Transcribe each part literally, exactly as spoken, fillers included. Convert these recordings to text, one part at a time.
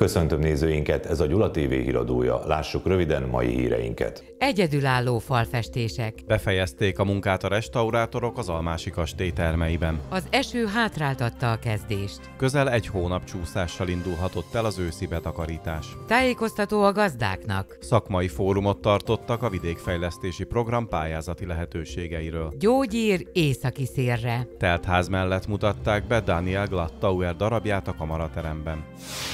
Köszöntöm nézőinket, ez a Gyula té vé híradója. Lássuk röviden mai híreinket. Egyedülálló falfestések. Befejezték a munkát a restaurátorok az Almási kastély termeiben. Az eső hátráltatta a kezdést. Közel egy hónap csúszással indulhatott el az őszi betakarítás. Tájékoztató a gazdáknak. Szakmai fórumot tartottak a vidékfejlesztési program pályázati lehetőségeiről. Gyógyír északi szélre. Teltház mellett mutatták be Daniel Glattauer darabját a kamarateremben.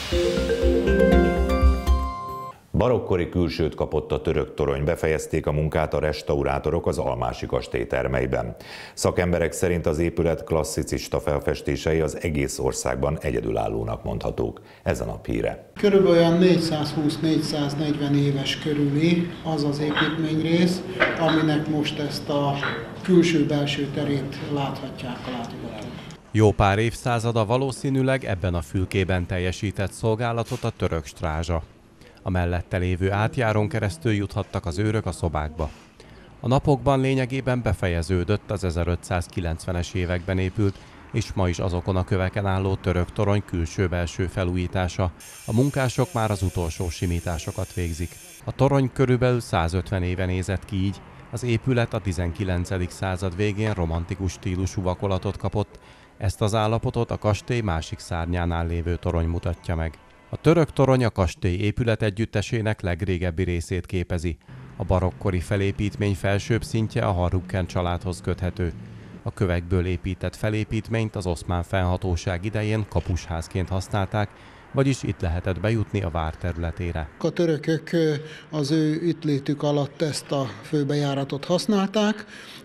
Barokkori külsőt kapott a török torony, befejezték a munkát a restaurátorok az Almási kastély termeiben. Szakemberek szerint az épület klasszicista felfestései az egész országban egyedülállónak mondhatók. Ez a nap híre. Körülbelül négyszázhúsz-négyszáznegyven éves körüli az az építményrész, aminek most ezt a külső-belső terét láthatják a látogatók. Jó pár évszázada valószínűleg ebben a fülkében teljesített szolgálatot a török strázsa. A mellette lévő átjárón keresztül juthattak az őrök a szobákba. A napokban lényegében befejeződött az ezerötszázkilencvenes években épült, és ma is azokon a köveken álló török torony külső-belső felújítása. A munkások már az utolsó simításokat végzik. A torony körülbelül százötven éve nézett ki így. Az épület a tizenkilencedik század végén romantikus stílusú vakolatot kapott. Ezt az állapotot a kastély másik szárnyánál lévő torony mutatja meg. A török torony a kastély épület együttesének legrégebbi részét képezi. A barokkori felépítmény felsőbb szintje a Harrukken családhoz köthető. A kövekből épített felépítményt az oszmán fennhatóság idején kapusházként használták, vagyis itt lehetett bejutni a vár területére. A törökök az ő itt létük alatt ezt a főbejáratot használták,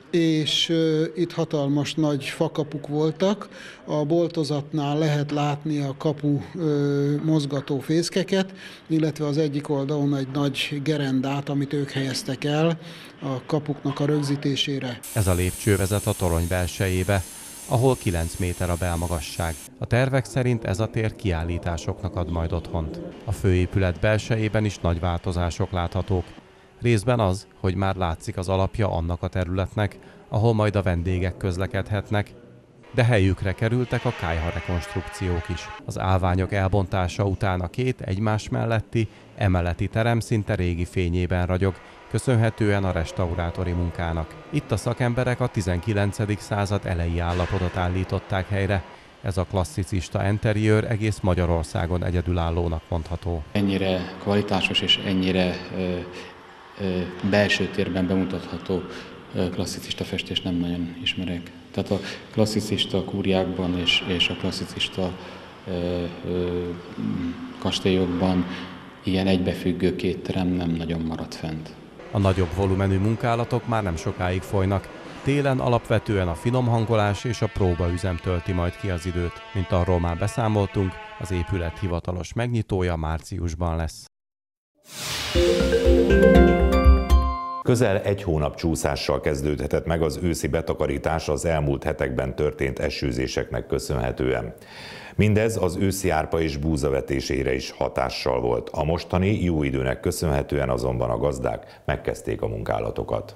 és itt hatalmas nagy fakapuk voltak. A boltozatnál lehet látni a kapu mozgató fészkeket, illetve az egyik oldalon egy nagy gerendát, amit ők helyeztek el a kapuknak a rögzítésére. Ez a lépcső vezet a torony belsejébe, ahol kilenc méter a belmagasság. A tervek szerint ez a tér kiállításoknak ad majd otthont. A főépület belsejében is nagy változások láthatók. Részben az, hogy már látszik az alapja annak a területnek, ahol majd a vendégek közlekedhetnek, de helyükre kerültek a kályha rekonstrukciók is. Az állványok elbontása után a két egymás melletti, emeleti terem szinte régi fényében ragyog, köszönhetően a restaurátori munkának. Itt a szakemberek a tizenkilencedik század elejé állapotot állították helyre. Ez a klasszicista enteriőr egész Magyarországon egyedülállónak mondható. Ennyire kvalitásos és ennyire ö, ö, belső térben bemutatható ö, klasszicista festést nem nagyon ismerek. Tehát a klasszicista kúriákban és, és a klasszicista ö, ö, kastélyokban ilyen egybefüggő két terem nem nagyon maradt fent. A nagyobb volumenű munkálatok már nem sokáig folynak. Télen alapvetően a finomhangolás és a próbaüzem tölti majd ki az időt. Mint arról már beszámoltunk, az épület hivatalos megnyitója márciusban lesz. Közel egy hónap csúszással kezdődhetett meg az őszi betakarítás az elmúlt hetekben történt esőzéseknek köszönhetően. Mindez az őszi árpa és búzavetésére is hatással volt. A mostani jó időnek köszönhetően azonban a gazdák megkezdték a munkálatokat.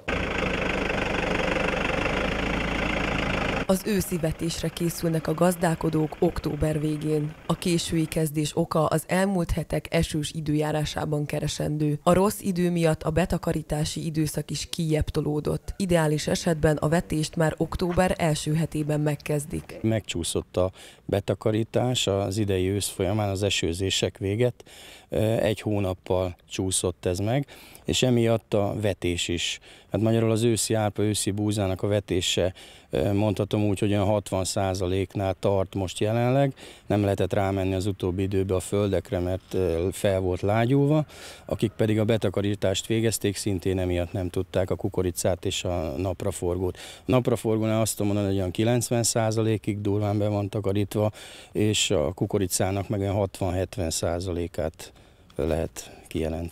Az őszi vetésre készülnek a gazdálkodók október végén. A késői kezdés oka az elmúlt hetek esős időjárásában keresendő. A rossz idő miatt a betakarítási időszak is kijjebb tolódott. Ideális esetben a vetést már október első hetében megkezdik. Megcsúszott a betakarítás az idei ősz folyamán, az esőzések véget. Egy hónappal csúszott ez meg, és emiatt a vetés is. Hát magyarul az őszi árpa, őszi búzának a vetése mondhatom úgy, hogy olyan hatvan százaléknál tart most jelenleg. Nem lehetett rámenni az utóbbi időben a földekre, mert fel volt lágyulva. Akik pedig a betakarítást végezték, szintén emiatt nem tudták a kukoricát és a napraforgót. A napraforgónál azt tudom mondani, hogy olyan kilencven százalékig durván be van takarítva, és a kukoricának meg olyan hatvan-hetven százalékát lehet kijelenteni.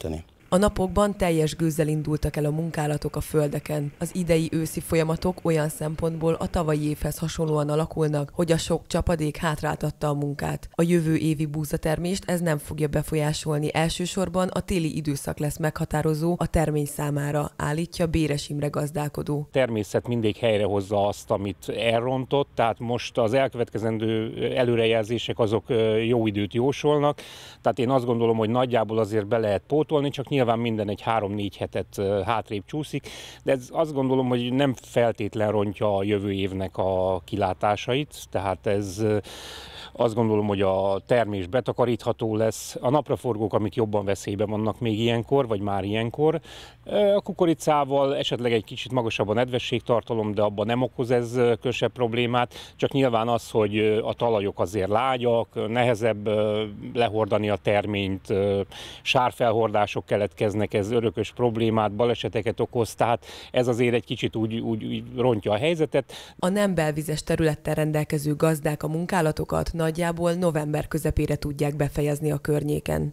A napokban teljes gőzzel indultak el a munkálatok a földeken. Az idei őszi folyamatok olyan szempontból a tavalyi évhez hasonlóan alakulnak, hogy a sok csapadék hátráltatta a munkát. A jövő évi búzatermést ez nem fogja befolyásolni, elsősorban a téli időszak lesz meghatározó a termény számára, állítja Béres Imre gazdálkodó. Természet mindig helyrehozza azt, amit elrontott, tehát most az elkövetkezendő előrejelzések azok jó időt jósolnak, tehát én azt gondolom, hogy nagyjából azért be lehet pótolni, csak nyilván minden egy három-négy hetet hátrébb csúszik, de ez azt gondolom, hogy nem feltétlen rontja a jövő évnek a kilátásait, tehát ez azt gondolom, hogy a termés betakarítható lesz. A napraforgók, amik jobban veszélyben vannak még ilyenkor, vagy már ilyenkor. A kukoricával esetleg egy kicsit magasabb a nedvességtartalom, de abban nem okoz ez különösebb problémát. Csak nyilván az, hogy a talajok azért lágyak, nehezebb lehordani a terményt, sárfelhordások keletkeznek, ez örökös problémát, baleseteket okoz, tehát ez azért egy kicsit úgy, úgy, úgy rontja a helyzetet. A nem belvizes területtel rendelkező gazdák a munkálatokat nagyjából november közepére tudják befejezni a környéken.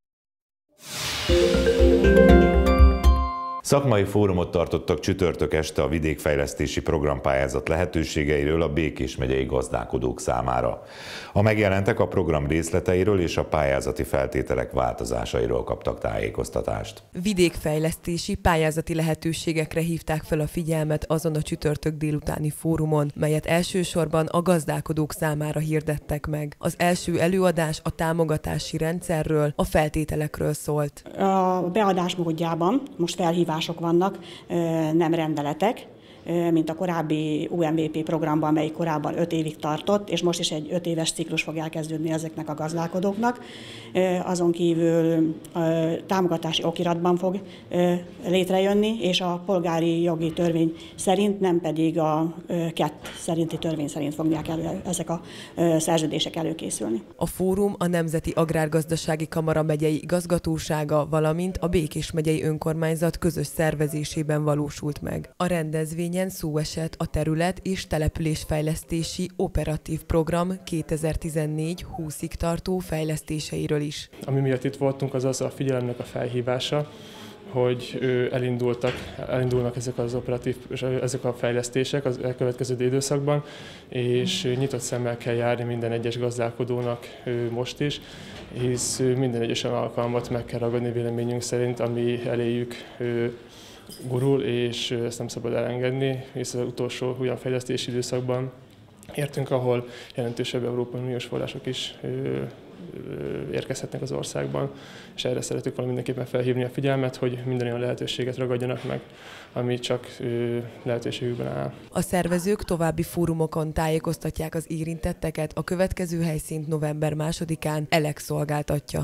Szakmai fórumot tartottak csütörtök este a vidékfejlesztési programpályázat lehetőségeiről a Békés megyei gazdálkodók számára. A megjelentek a program részleteiről és a pályázati feltételek változásairól kaptak tájékoztatást. Vidékfejlesztési pályázati lehetőségekre hívták fel a figyelmet azon a csütörtök délutáni fórumon, melyet elsősorban a gazdálkodók számára hirdettek meg. Az első előadás a támogatási rendszerről, a feltételekről szólt. A beadás módjában most felhívás vannak, nem rendeletek, mint a korábbi u em vé pé programban, amelyik korábban öt évig tartott, és most is egy öt éves ciklus fog elkezdődni ezeknek a gazdálkodóknak. Azon kívül támogatási okiratban fog létrejönni, és a polgári jogi törvény szerint, nem pedig a kett szerinti törvény szerint fogják elő, ezek a szerződések előkészülni. A fórum a Nemzeti Agrárgazdasági Kamara megyei igazgatósága, valamint a Békés megyei önkormányzat közös szervezésében valósult meg. A rendezvény szó esett a terület- és településfejlesztési operatív program kétezer-tizennégy húszig tartó fejlesztéseiről is. Ami miatt itt voltunk, az az a figyelemnek a felhívása, hogy elindultak, elindulnak ezek az operatív, ezek a fejlesztések az elkövetkező időszakban, és nyitott szemmel kell járni minden egyes gazdálkodónak most is, hisz minden egyes alkalmat meg kell ragadni véleményünk szerint, ami eléjük gurul, és ezt nem szabad elengedni, hisz az utolsó olyan fejlesztési időszakban értünk, ahol jelentősebb Európai Uniós források is érkezhetnek az országban, és erre szeretük volna mindenképpen felhívni a figyelmet, hogy minden olyan lehetőséget ragadjanak meg, ami csak lehetőségükben áll. A szervezők további fórumokon tájékoztatják az érintetteket, a következő helyszínt november másodikán Elex szolgáltatja.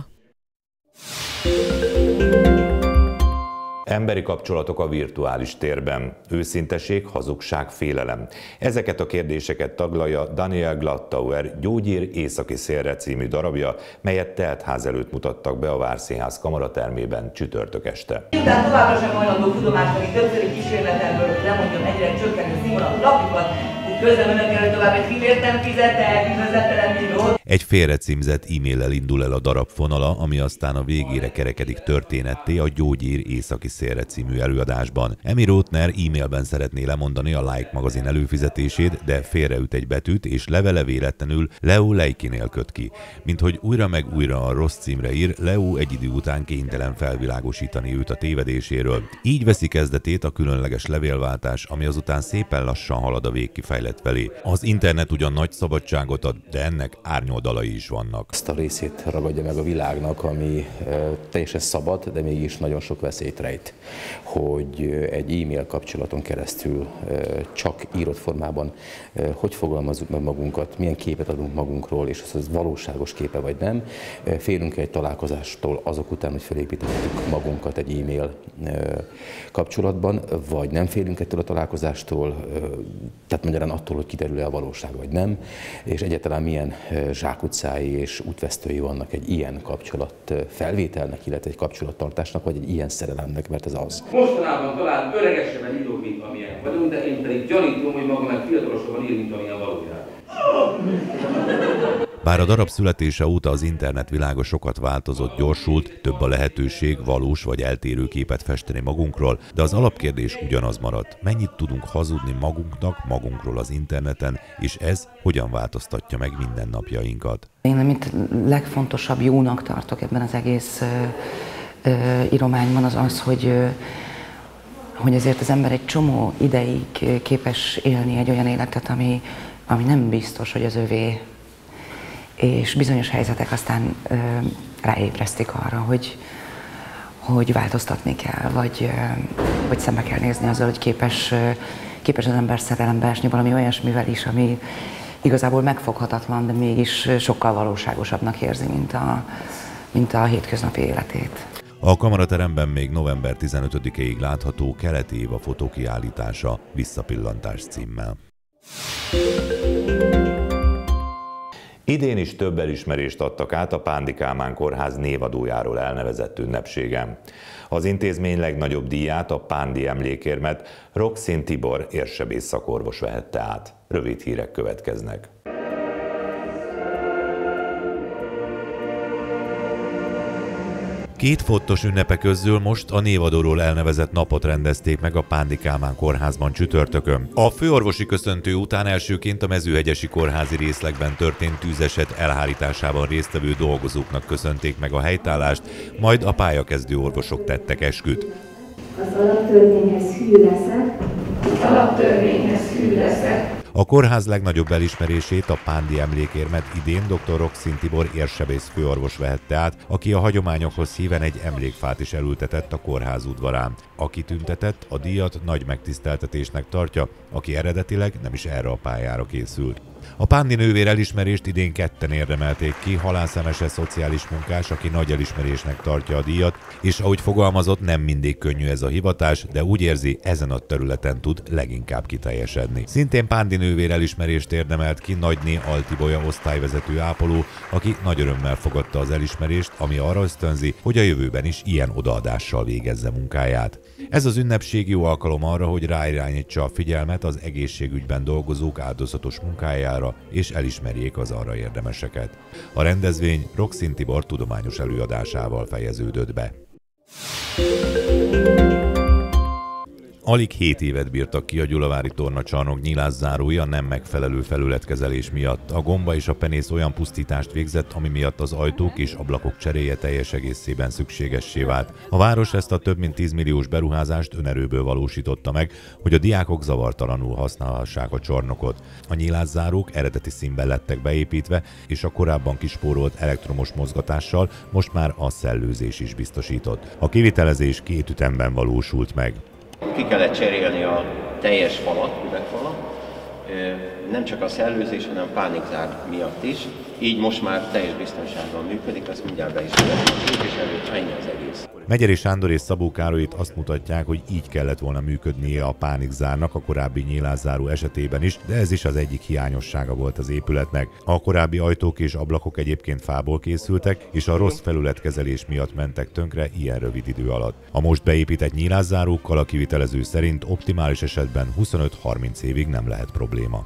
Emberi kapcsolatok a virtuális térben. Őszinteség, hazugság, félelem. Ezeket a kérdéseket taglalja Daniel Glattauer Gyógyír északi szélre című darabja, melyet teltház előtt mutattak be a Várszínház kamaratermében csütörtök este. Miután továbbra sem hajlandó tudomástani többszöri kísérletemről, hogy lemondjon egyre csökkenő színvonalú lapokat, közben önökkel tovább egy fillért nem fizette, üdvözletlen milliót. Egy félrecímzett e-maillel indul el a darab fonala, ami aztán a végére kerekedik történetté a Gyógyír északi szélre című előadásban. Emi Rótner e-mailben szeretné lemondani a Like magazin előfizetését, de félreüt egy betűt, és levele véletlenül Leo Leikinél köt ki. Minthogy újra meg újra a rossz címre ír, Leo egy idő után kénytelen felvilágosítani őt a tévedéséről. Így veszi kezdetét a különleges levélváltás, ami azután szépen lassan halad a végkifejlet felé. Az internet ugyan nagy szabadságot ad, de ennek árnyoldalai is vannak. Azt a részét ragadja meg a világnak, ami e, teljesen szabad, de mégis nagyon sok veszélyt rejt, hogy egy e-mail kapcsolaton keresztül e, csak írott formában e, hogy fogalmazzuk meg magunkat, milyen képet adunk magunkról, és az, az valóságos képe vagy nem. E, félünk egy találkozástól azok után, hogy felépítettük magunkat egy e-mail e, kapcsolatban, vagy nem félünk ettől a találkozástól, e, tehát magyarán attól, hogy kiderül-e a valóság vagy nem, és egyáltalán milyen zsákutcái és útvesztői vannak egy ilyen kapcsolat felvételnek, illetve egy kapcsolattartásnak, vagy egy ilyen szerelemnek, mert ez az. Mostanában talán öregesebben írok, mint amilyen vagyunk, de én pedig gyanítom, hogy maga meg fiatalosabban ír, mint amilyen valójában. Bár a darab születése óta az internet világa sokat változott, gyorsult, több a lehetőség valós vagy eltérő képet festeni magunkról, de az alapkérdés ugyanaz maradt. Mennyit tudunk hazudni magunknak, magunkról az interneten, és ez hogyan változtatja meg mindennapjainkat? Én amit legfontosabb jónak tartok ebben az egész ö, ö, írományban az az, hogy ö, hogy azért az ember egy csomó ideig képes élni egy olyan életet, ami, ami nem biztos, hogy az övé, és bizonyos helyzetek aztán ö, ráébresztik arra, hogy, hogy változtatni kell, vagy, ö, vagy szembe kell nézni azzal, hogy képes, ö, képes az ember szerelembe esni valami olyasmivel is, ami igazából megfoghatatlan, de mégis sokkal valóságosabbnak érzi, mint a, mint a hétköznapi életét. A kamarateremben még november tizenötödikéig látható Keleti Éva fotókiállítása Visszapillantás címmel. Idén is több elismerést adtak át a Pándi Kálmán Kórház névadójáról elnevezett ünnepségen. Az intézmény legnagyobb díját, a Pándi emlékérmet Rokszin Tibor érsebész szakorvos vehette át. Rövid hírek következnek. Két fontos ünnepe közül most a névadóról elnevezett napot rendezték meg a Pándi Kálmán Kórházban csütörtökön. A főorvosi köszöntő után elsőként a Mezőhegyesi kórházi részlegben történt tűzeset elhárításában résztvevő dolgozóknak köszönték meg a helytállást, majd a pályakezdő orvosok tettek esküt. Az alaptörvényhez hű leszek. Az alaptörvényhez hű leszek. A kórház legnagyobb elismerését, a Pándi emlékérmet idén dr. Rokszin Tibor érsebész főorvos vehette át, aki a hagyományokhoz híven egy emlékfát is elültetett a kórház udvarán. Aki tüntetett, a díjat nagy megtiszteltetésnek tartja, aki eredetileg nem is erre a pályára készült. A Pándi nővér elismerést idén ketten érdemelték ki, Halász Emese szociális munkás, aki nagy elismerésnek tartja a díjat, és ahogy fogalmazott, nem mindig könnyű ez a hivatás, de úgy érzi, ezen a területen tud leginkább kiteljesedni. Szintén Pándi nővér elismerést érdemelt ki Nagyné Altibolya osztályvezető ápoló, aki nagy örömmel fogadta az elismerést, ami arra ösztönzi, hogy a jövőben is ilyen odaadással végezze munkáját. Ez az ünnepség jó alkalom arra, hogy ráirányítsa a figyelmet az egészségügyben dolgozók áldozatos munkájára, és elismerjék az arra érdemeseket. A rendezvény Rokszin Tibor tudományos előadásával fejeződött be. Alig hét évet bírtak ki a Gyulavári tornacsarnok nyilászárói a nem megfelelő felületkezelés miatt. A gomba és a penész olyan pusztítást végzett, ami miatt az ajtók és ablakok cseréje teljes egészében szükségessé vált. A város ezt a több mint tíz milliós beruházást önerőből valósította meg, hogy a diákok zavartalanul használhassák a csarnokot. A nyilászárók eredeti színben lettek beépítve, és a korábban kispórolt elektromos mozgatással most már a szellőzés is biztosított. A kivitelezés két ütemben valósult meg. Ki kellett cserélni a teljes falat, üvegfalat, nem csak a szellőzés, hanem a pánikzár miatt is. Így most már teljes biztonságban működik, azt mindjárt be is mutatjuk a képviselőt, ennyi az egész. Megyeri Sándor és Szabó Károly itt azt mutatják, hogy így kellett volna működnie a pánikzárnak a korábbi nyilászáró esetében is, de ez is az egyik hiányossága volt az épületnek. A korábbi ajtók és ablakok egyébként fából készültek, és a rossz felületkezelés miatt mentek tönkre ilyen rövid idő alatt. A most beépített nyilászárókkal a kivitelező szerint optimális esetben huszonöt-harminc évig nem lehet probléma.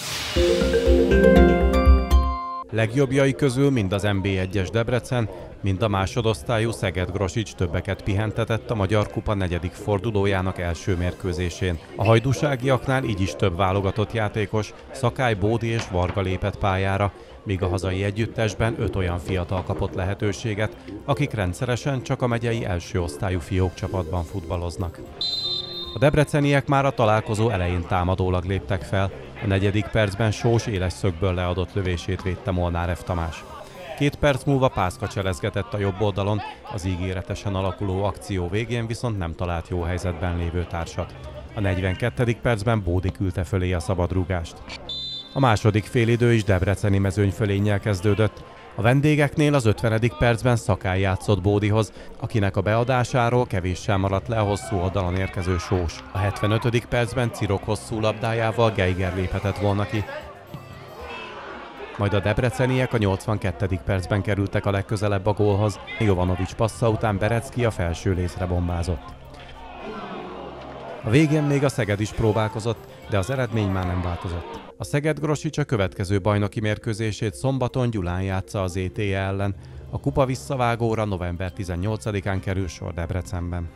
Legjobbjai közül mind az em bé egyes Debrecen, mind a másodosztályú Szeged-Grosics többeket pihentetett a Magyar Kupa negyedik fordulójának első mérkőzésén. A hajdúságiaknál így is több válogatott játékos, Szakály, Bódi és Varga lépett pályára, míg a hazai együttesben öt olyan fiatal kapott lehetőséget, akik rendszeresen csak a megyei első osztályú fiók csapatban futballoznak. A debreceniek már a találkozó elején támadólag léptek fel, a negyedik percben Sós éles szögből leadott lövését védte Molnár F. Tamás. Két perc múlva Pászka cselezgetett a jobb oldalon, az ígéretesen alakuló akció végén viszont nem talált jó helyzetben lévő társat. A negyvenkettedik percben Bódi küldte fölé a szabadrúgást. A második félidő is debreceni mezőnyfölénnyel kezdődött. A vendégeknél az ötvenedik percben Szakály játszott Bódihoz, akinek a beadásáról kevéssel maradt le a hosszú oldalon érkező Sós. A hetvenötödik percben Cirok hosszú labdájával Geiger léphetett volna ki. Majd a debreceniek a nyolcvankettedik percben kerültek a legközelebb a gólhoz, Jovanovics passza után Berecki a felső lécre bombázott. A végén még a Szeged is próbálkozott, de az eredmény már nem változott. A Szeged Grosics a következő bajnoki mérkőzését szombaton Gyulán játsza az é té e ellen. A kupa visszavágóra november tizennyolcadikán kerül sor Debrecenben.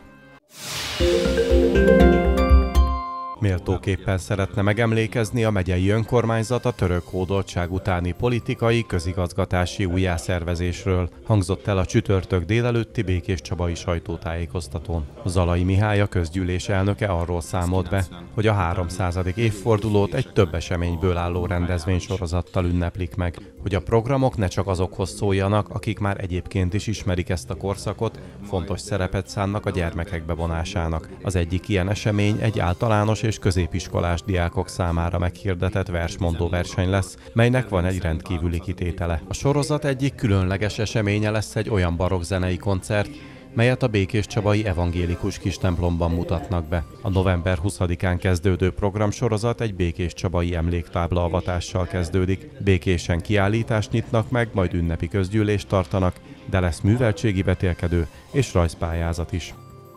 Méltóképpen szeretne megemlékezni a megyei önkormányzat a török hódoltság utáni politikai, közigazgatási újjászervezésről, hangzott el a csütörtök délelőtti békéscsabai sajtótájékoztatón. Zalai Mihály, a közgyűlés elnöke arról számolt be, hogy a háromszázadik évfordulót egy több eseményből álló rendezvénysorozattal ünneplik meg, hogy a programok ne csak azokhoz szóljanak, akik már egyébként is ismerik ezt a korszakot, fontos szerepet szánnak a gyermekek bevonásának. Az egyik ilyen esemény egy általános és középiskolás diákok számára meghirdetett versmondó verseny lesz, melynek van egy rendkívüli kitétele. A sorozat egyik különleges eseménye lesz egy olyan barokkzenei koncert, melyet a békéscsabai evangélikus kistemplomban mutatnak be. A november huszadikán kezdődő programsorozat egy békéscsabai emléktábla avatással kezdődik. Békésen kiállítást nyitnak meg, majd ünnepi közgyűlést tartanak, de lesz műveltségi vetélkedő és rajzpályázat is.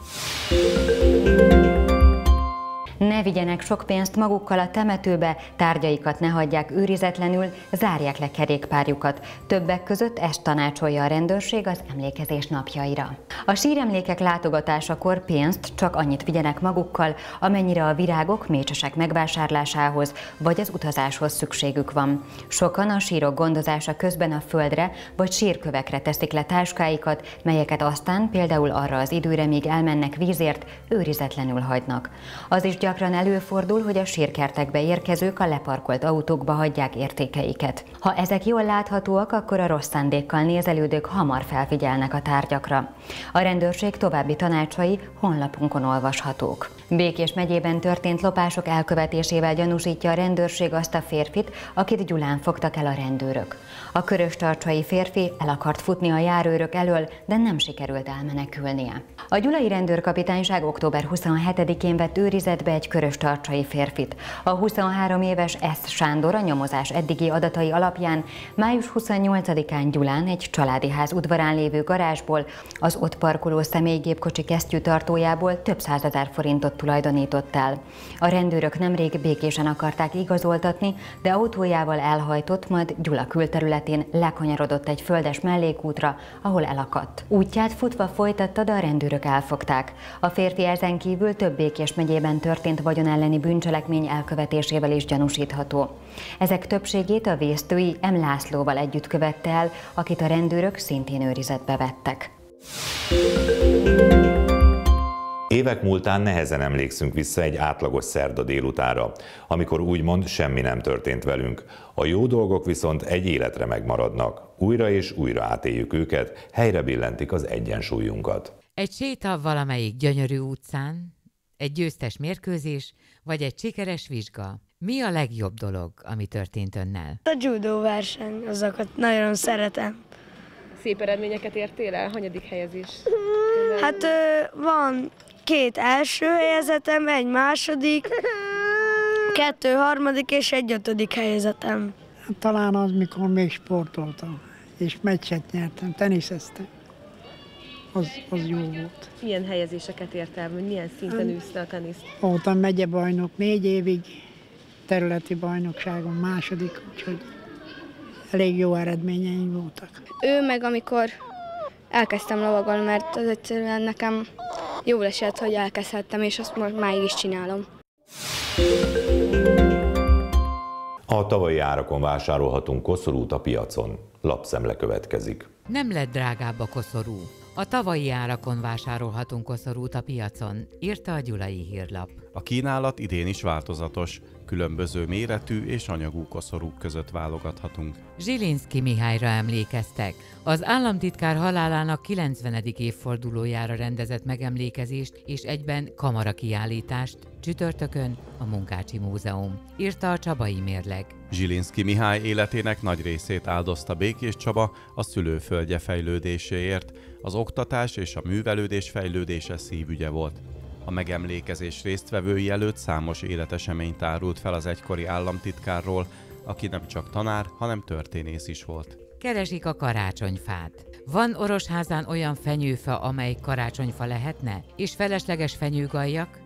Ne vigyenek sok pénzt magukkal a temetőbe, tárgyaikat ne hagyják őrizetlenül, zárják le kerékpárjukat. Többek között ezt tanácsolja a rendőrség az emlékezés napjaira. A síremlékek látogatásakor pénzt csak annyit vigyenek magukkal, amennyire a virágok, mécsesek megvásárlásához vagy az utazáshoz szükségük van. Sokan a sírok gondozása közben a földre vagy sírkövekre teszik le táskáikat, melyeket aztán például arra az időre, míg elmennek vízért, őrizetlenül hagynak. Az is gyakran előfordul, hogy a sírkertekbe érkezők a leparkolt autókba hagyják értékeiket. Ha ezek jól láthatóak, akkor a rossz szándékkal nézelődők hamar felfigyelnek a tárgyakra. A rendőrség további tanácsai honlapunkon olvashatók. Békés megyében történt lopások elkövetésével gyanúsítja a rendőrség azt a férfit, akit Gyulán fogtak el a rendőrök. A köröstarcsai férfi el akart futni a járőrök elől, de nem sikerült elmenekülnie. A gyulai rendőrkapitányság október huszonhetedikén vett őrizetbe egy köröstarcsai férfit. A huszonhárom éves Esz Sándor a nyomozás eddigi adatai alapján május huszonnyolcadikán Gyulán egy családi ház udvarán lévő garázsból, az ott parkoló személygépkocsi kesztyűtartójából több százezer forintot tulajdonított el. A rendőrök nemrég Békésen akarták igazoltatni, de autójával elhajtott, majd Gyula külterületén lekanyarodott egy földes mellékútra, ahol elakadt. Útját futva folytatta, de a rendőrök elfogták. A férfi ezen kívül több Békés megyében történt vagyon elleni bűncselekmény elkövetésével is gyanúsítható. Ezek többségét a vésztői M. Lászlóval együtt követte el, akit a rendőrök szintén őrizetbe vettek. Évek múltán nehezen emlékszünk vissza egy átlagos szerda délutánra, amikor úgymond semmi nem történt velünk. A jó dolgok viszont egy életre megmaradnak. Újra és újra átéljük őket, helyre billentik az egyensúlyunkat. Egy séta valamelyik gyönyörű utcán, egy győztes mérkőzés, vagy egy sikeres vizsga. Mi a legjobb dolog, ami történt önnel? A judó verseny, azokat nagyon szeretem. Szép eredményeket értél el? Hanyadik helyezés? Hát van két első helyezetem, egy második, kettő harmadik és egy ötödik helyezetem. Hát talán az, mikor még sportoltam, és meccset nyertem, teniszeztem. Az, az jó volt. Milyen helyezéseket értem, hogy milyen szinten űzte a teniszt? Voltam megyebajnok négy évig, területi bajnokságon második, úgyhogy elég jó eredményeim voltak. Ő meg amikor elkezdtem lovagolni, mert az egyszerűen nekem jól esett, hogy elkezdhettem, és azt most máig is csinálom. A tavalyi árakon vásárolhatunk koszorút a piacon. Lapszemle következik. Nem lett drágább a koszorú. A tavalyi árakon vásárolhatunk koszorút a piacon, írta a Gyulai Hírlap. A kínálat idén is változatos. Különböző méretű és anyagú koszorúk között válogathatunk. Zsilinszky Mihályra emlékeztek. Az államtitkár halálának kilencvenedik évfordulójára rendezett megemlékezést és egyben kamarakiállítást csütörtökön a Munkácsi Múzeum, írta a Csabai Mérleg. Zsilinszky Mihály életének nagy részét áldozta Békéscsaba a szülőföldje fejlődéséért. Az oktatás és a művelődés fejlődése szívügye volt. A megemlékezés résztvevői előtt számos életeseményt árult fel az egykori államtitkárról, aki nem csak tanár, hanem történész is volt. Keresik a karácsonyfát. Van Orosházán olyan fenyőfa, amely karácsonyfa lehetne, és felesleges fenyőgalljak,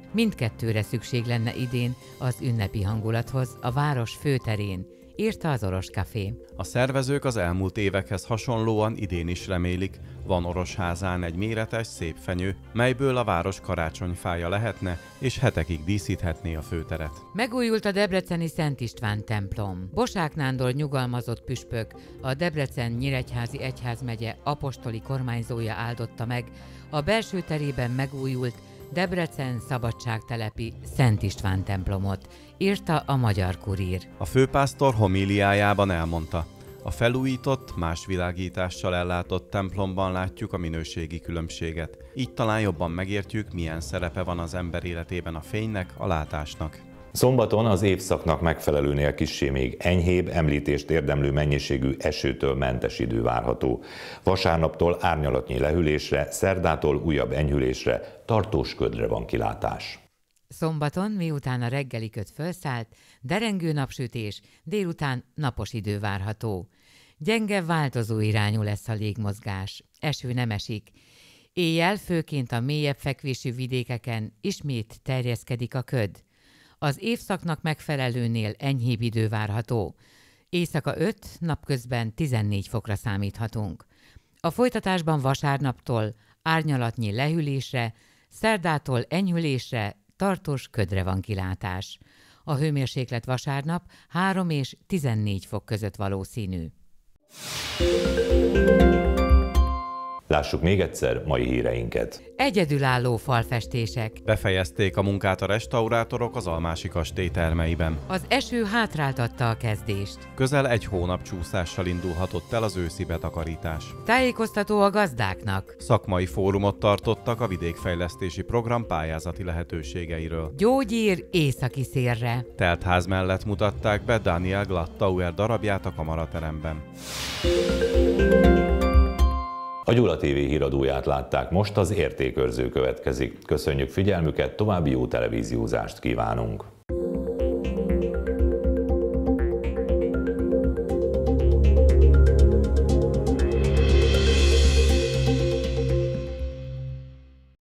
Mindkettőre szükség lenne idén az ünnepi hangulathoz a város főterén, írta az Oros Café. A szervezők az elmúlt évekhez hasonlóan idén is remélik, van Orosházán egy méretes, szép fenyő, melyből a város karácsonyfája lehetne, és hetekig díszíthetné a főteret. Megújult a debreceni Szent István templom. Bosák Nándor nyugalmazott püspök, a Debrecen-Nyíregyházi Egyházmegye apostoli kormányzója áldotta meg a belső terében megújult Debrecen szabadságtelepi Szent István templomot, írta a Magyar Kurír. A főpásztor homíliájában elmondta, a felújított, más világítással ellátott templomban látjuk a minőségi különbséget. Így talán jobban megértjük, milyen szerepe van az ember életében a fénynek, a látásnak. Szombaton az évszaknak megfelelőnél kissé még enyhébb, említést érdemlő mennyiségű esőtől mentes idő várható. Vasárnaptól árnyalatnyi lehűlésre, szerdától újabb enyhülésre, tartós ködre van kilátás. Szombaton, miután a reggeli köd felszállt, derengő napsütés, délután napos idő várható. Gyenge, változó irányú lesz a légmozgás. Eső nem esik. Éjjel főként a mélyebb fekvésű vidékeken ismét terjeszkedik a köd. Az évszaknak megfelelőnél enyhébb idő várható. Éjszaka öt, napközben tizennégy fokra számíthatunk. A folytatásban vasárnaptól árnyalatnyi lehűlésre, szerdától enyhülésre, tartós ködre van kilátás. A hőmérséklet vasárnap három és tizennégy fok között valószínű. Lássuk még egyszer mai híreinket. Egyedülálló falfestések. Befejezték a munkát a restaurátorok az Almási kastély termeiben. Az eső hátráltatta a kezdést. Közel egy hónap csúszással indulhatott el az őszi betakarítás. Tájékoztató a gazdáknak. Szakmai fórumot tartottak a vidékfejlesztési program pályázati lehetőségeiről. Gyógyír északi szélre. Teltház mellett mutatták be Daniel Glattauer darabját a kamarateremben. A Gyula té vé híradóját látták, most az értékőrző következik. Köszönjük figyelmüket, további jó televíziózást kívánunk!